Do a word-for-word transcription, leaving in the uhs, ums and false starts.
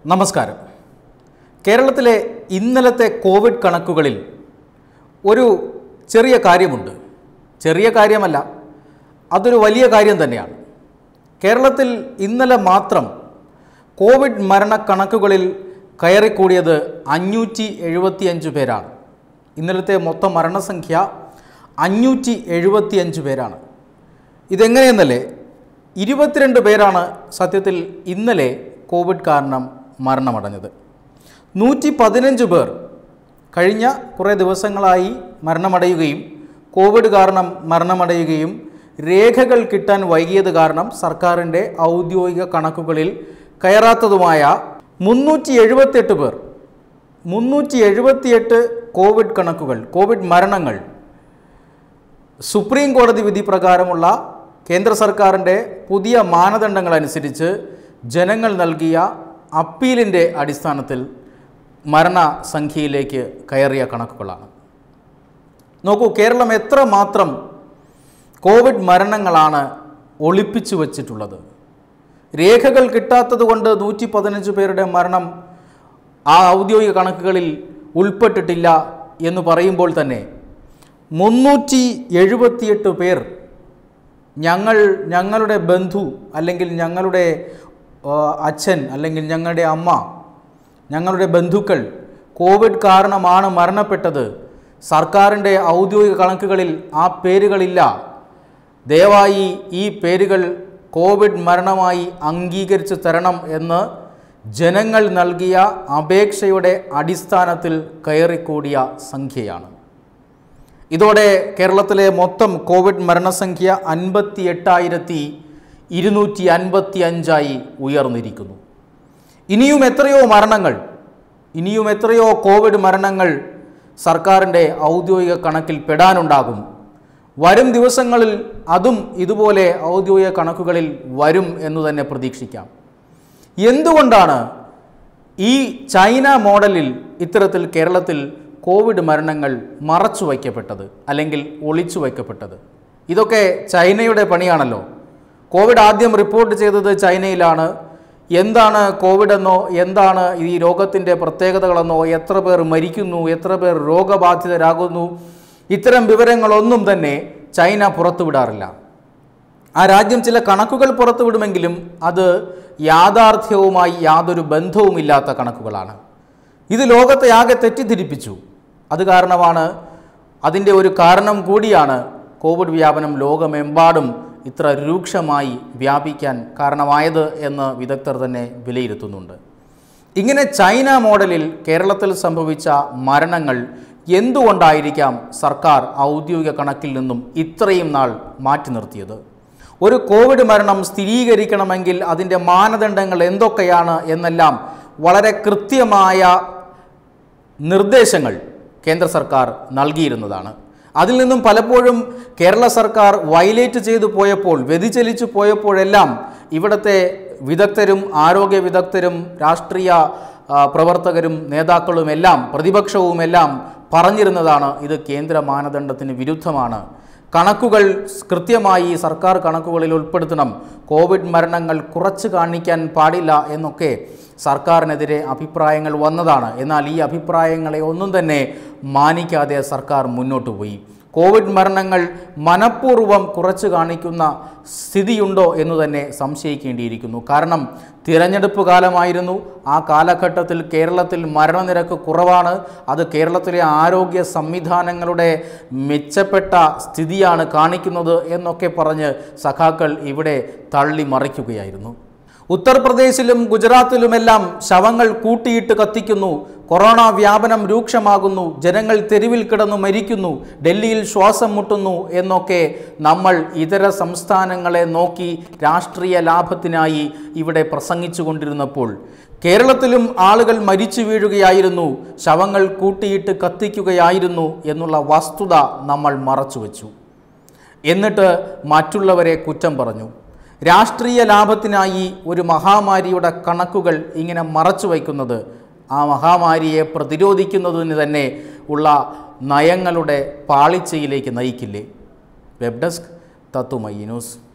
നമസ്കാരം. കേരളത്തിലെ ഇന്നലത്തെ കോവിഡ് കണക്കുകളിൽ ഒരു ചെറിയ കാര്യമുണ്ട്. ചെറിയ കാര്യമല്ല, അതൊരു വലിയ കാര്യം തന്നെയാണ്. കേരളത്തിൽ ഇന്നലെ മാത്രം കോവിഡ് മരണക്കണക്കുകളിൽ കയറിക്കൂടിയത് അഞ്ഞൂറ്റി എഴുപത്തിയഞ്ച് പേരാണ്. ഇന്നലത്തെ മൊത്തം മരണസംഖ്യ അഞ്ഞൂറ്റി എഴുപത്തിയഞ്ച് പേരാണ്. ഇതെങ്ങനെയെന്നല്ലേ, ഇരുപത്തിരണ്ട് പേരാണ് സത്യത്തിൽ ഇന്നലെ കോവിഡ് കാരണം മരണമടഞ്ഞത്. നൂറ്റി പതിനഞ്ച് പേർ കഴിഞ്ഞ കുറേ ദിവസങ്ങളായി മരണമടയുകയും കോവിഡ് കാരണം മരണമടയുകയും രേഖകൾ കിട്ടാൻ വൈകിയത് കാരണം സർക്കാരിൻ്റെ ഔദ്യോഗിക കണക്കുകളിൽ കയറാത്തതുമായ മുന്നൂറ്റി എഴുപത്തിയെട്ട് പേർ മുന്നൂറ്റി എഴുപത്തിയെട്ട് കോവിഡ് കണക്കുകൾ, കോവിഡ് മരണങ്ങൾ സുപ്രീം കോടതി വിധി പ്രകാരമുള്ള കേന്ദ്ര സർക്കാരിൻ്റെ പുതിയ മാനദണ്ഡങ്ങളനുസരിച്ച് ജനങ്ങൾ നൽകിയ അപ്പീലിൻ്റെ അടിസ്ഥാനത്തിൽ മരണസംഖ്യയിലേക്ക് കയറിയ കണക്കുകളാണ്. നോക്കൂ, കേരളം എത്രമാത്രം കോവിഡ് മരണങ്ങളാണ് ഒളിപ്പിച്ചു വച്ചിട്ടുള്ളത്. രേഖകൾ കിട്ടാത്തത് കൊണ്ട് നൂറ്റി പതിനഞ്ച് പേരുടെ മരണം ആ ഔദ്യോഗിക കണക്കുകളിൽ ഉൾപ്പെട്ടിട്ടില്ല എന്ന് പറയുമ്പോൾ തന്നെ മുന്നൂറ്റി എഴുപത്തിയെട്ട് പേർ ഞങ്ങൾ ഞങ്ങളുടെ ബന്ധു അല്ലെങ്കിൽ ഞങ്ങളുടെ അച്ഛൻ അല്ലെങ്കിൽ ഞങ്ങളുടെ അമ്മ, ഞങ്ങളുടെ ബന്ധുക്കൾ കോവിഡ് കാരണമാണ് മരണപ്പെട്ടത്, സർക്കാരിൻ്റെ ഔദ്യോഗിക കണക്കുകളിൽ ആ പേരുകളില്ല, ദയവായി ഈ പേരുകൾ കോവിഡ് മരണമായി അംഗീകരിച്ചു തരണം എന്ന് ജനങ്ങൾ നൽകിയ അപേക്ഷയുടെ അടിസ്ഥാനത്തിൽ കയറിക്കൂടിയ സംഖ്യയാണ്. ഇതോടെ കേരളത്തിലെ മൊത്തം കോവിഡ് മരണസംഖ്യ അൻപത്തി എട്ടായിരത്തി ഇരുന്നൂറ്റി അൻപത്തി അഞ്ചായി ഉയർന്നിരിക്കുന്നു. ഇനിയും എത്രയോ മരണങ്ങൾ ഇനിയും എത്രയോ കോവിഡ് മരണങ്ങൾ സർക്കാരിൻ്റെ ഔദ്യോഗിക കണക്കിൽ പെടാനുണ്ടാകും. വരും ദിവസങ്ങളിൽ അതും ഇതുപോലെ ഔദ്യോഗിക കണക്കുകളിൽ വരും എന്ന് തന്നെ പ്രതീക്ഷിക്കാം. എന്തുകൊണ്ടാണ് ഈ ചൈന മോഡലിൽ ഇത്തരത്തിൽ കേരളത്തിൽ കോവിഡ് മരണങ്ങൾ മറച്ചു വയ്ക്കപ്പെട്ടത് അല്ലെങ്കിൽ ഒളിച്ചു വയ്ക്കപ്പെട്ടത്? ഇതൊക്കെ ചൈനയുടെ പണിയാണല്ലോ. കോവിഡ് ആദ്യം റിപ്പോർട്ട് ചെയ്തത് ചൈനയിലാണ്. എന്താണ് കോവിഡ് എന്നോ എന്താണ് ഈ രോഗത്തിൻ്റെ പ്രത്യേകതകളെന്നോ, എത്ര പേർ മരിക്കുന്നു, എത്ര പേർ രോഗബാധിതരാകുന്നു, ഇത്തരം വിവരങ്ങളൊന്നും തന്നെ ചൈന പുറത്തുവിടാറില്ല. ആ രാജ്യം ചില കണക്കുകൾ പുറത്തുവിടുമെങ്കിലും അത് യാഥാർത്ഥ്യവുമായി യാതൊരു ബന്ധവുമില്ലാത്ത കണക്കുകളാണ്. ഇത് ലോകത്തെ ആകെ തെറ്റിദ്ധരിപ്പിച്ചു. അത് കാരണമാണ്, അതിൻ്റെ ഒരു കാരണം കൂടിയാണ് കോവിഡ് വ്യാപനം ലോകമെമ്പാടും ഇത്ര രൂക്ഷമായി വ്യാപിക്കാൻ കാരണമായത് എന്ന് വിദഗ്ധർ തന്നെ വിലയിരുത്തുന്നുണ്ട്. ഇങ്ങനെ ചൈന മോഡലിൽ കേരളത്തിൽ സംഭവിച്ച മരണങ്ങൾ എന്തുകൊണ്ടായിരിക്കാം സർക്കാർ ഔദ്യോഗിക കണക്കിൽ നിന്നും ഇത്രയും നാൾ മാറ്റി നിർത്തിയത്? ഒരു കോവിഡ് മരണം സ്ഥിരീകരിക്കണമെങ്കിൽ അതിൻ്റെ മാനദണ്ഡങ്ങൾ എന്തൊക്കെയാണ് എന്നെല്ലാം വളരെ കൃത്യമായ നിർദ്ദേശങ്ങൾ കേന്ദ്ര സർക്കാർ നൽകിയിരുന്നതാണ്. അതിൽ നിന്നും പലപ്പോഴും കേരള സർക്കാർ വയലേറ്റ് ചെയ്തു പോയപ്പോൾ, വ്യതിചലിച്ചു പോയപ്പോഴെല്ലാം ഇവിടുത്തെ വിദഗ്ധരും ആരോഗ്യ വിദഗ്ധരും രാഷ്ട്രീയ പ്രവർത്തകരും നേതാക്കളുമെല്ലാം പ്രതിപക്ഷവുമെല്ലാം പറഞ്ഞിരുന്നതാണ് ഇത് കേന്ദ്ര മാനദണ്ഡത്തിന് വിരുദ്ധമാണ്, കണക്കുകൾ കൃത്യമായി സർക്കാർ കണക്കുകളിൽ ഉൾപ്പെടുത്തണം, കോവിഡ് മരണങ്ങൾ കുറച്ച് കാണിക്കാൻ പാടില്ല എന്നൊക്കെ സർക്കാരിനെതിരെ അഭിപ്രായങ്ങൾ വന്നതാണ്. എന്നാൽ ഈ അഭിപ്രായങ്ങളെ ഒന്നും തന്നെ മാനിക്കാതെ സർക്കാർ മുന്നോട്ട് പോയി. കോവിഡ് മരണങ്ങൾ മനഃപൂർവ്വം കുറച്ച് കാണിക്കുന്ന സ്ഥിതിയുണ്ടോ എന്ന് തന്നെ സംശയിക്കേണ്ടിയിരിക്കുന്നു. കാരണം തിരഞ്ഞെടുപ്പ് കാലമായിരുന്നു. ആ കാലഘട്ടത്തിൽ കേരളത്തിൽ മരണനിരക്ക് കുറവാണ്. അത് കേരളത്തിലെ ആരോഗ്യ സംവിധാനങ്ങളുടെ മെച്ചപ്പെട്ട സ്ഥിതിയാണ് കാണിക്കുന്നത് എന്നൊക്കെ പറഞ്ഞ് സഖാക്കൾ ഇവിടെ തള്ളി മറിക്കുകയായിരുന്നു. ഉത്തർപ്രദേശിലും ഗുജറാത്തിലുമെല്ലാം ശവങ്ങൾ കൂട്ടിയിട്ട് കത്തിക്കുന്നു, കൊറോണ വ്യാപനം രൂക്ഷമാകുന്നു, ജനങ്ങൾ തെരുവിൽ കിടന്നു മരിക്കുന്നു, ഡൽഹിയിൽ ശ്വാസം മുട്ടുന്നു എന്നൊക്കെ നമ്മൾ ഇതര സംസ്ഥാനങ്ങളെ നോക്കി രാഷ്ട്രീയ ലാഭത്തിനായി ഇവിടെ പ്രസംഗിച്ചു കൊണ്ടിരുന്നപ്പോൾ കേരളത്തിലും ആളുകൾ മരിച്ചു വീഴുകയായിരുന്നു, ശവങ്ങൾ കൂട്ടിയിട്ട് കത്തിക്കുകയായിരുന്നു എന്നുള്ള വസ്തുത നമ്മൾ മറച്ചുവെച്ചു. എന്നിട്ട് മറ്റുള്ളവരെ കുറ്റം പറഞ്ഞു. രാഷ്ട്രീയ ലാഭത്തിനായി ഒരു മഹാമാരിയുടെ കണക്കുകൾ ഇങ്ങനെ മറച്ചു വയ്ക്കുന്നത് ആ മഹാമാരിയെ പ്രതിരോധിക്കുന്നതിന് തന്നെ ഉള്ള നയങ്ങളുടെ പാളിച്ചയിലേക്ക് നയിക്കില്ലേ? Web desk Tatwamayi news.